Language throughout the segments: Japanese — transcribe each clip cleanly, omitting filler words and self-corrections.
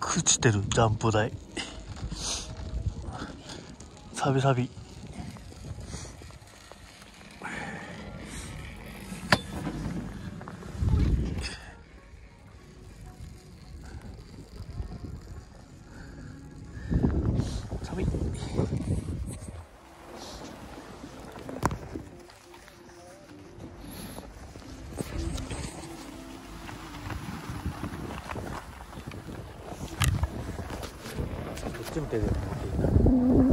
朽ちてるジャンプ台。サビサビ。寒い。こっちも手で持っていいな。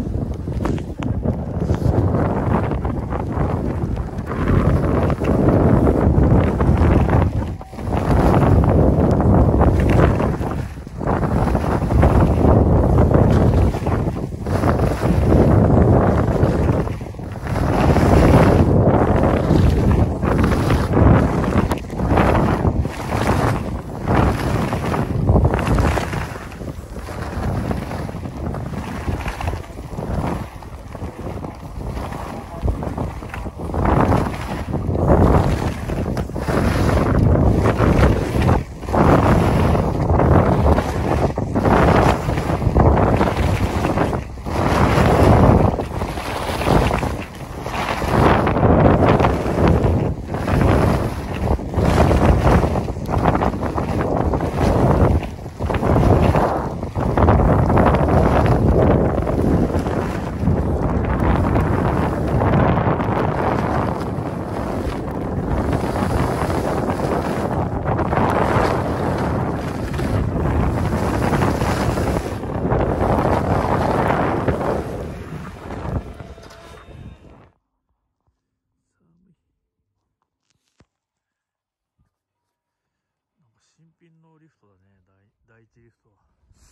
新品のリフトだね。第一リフトは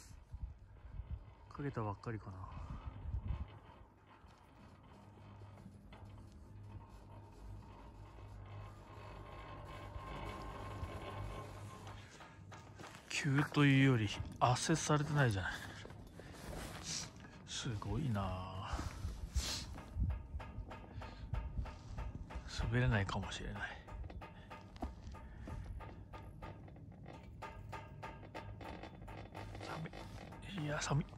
かけたばっかりかな。急というより圧接されてないじゃない。すごいな。滑れないかもしれない。いや寒い。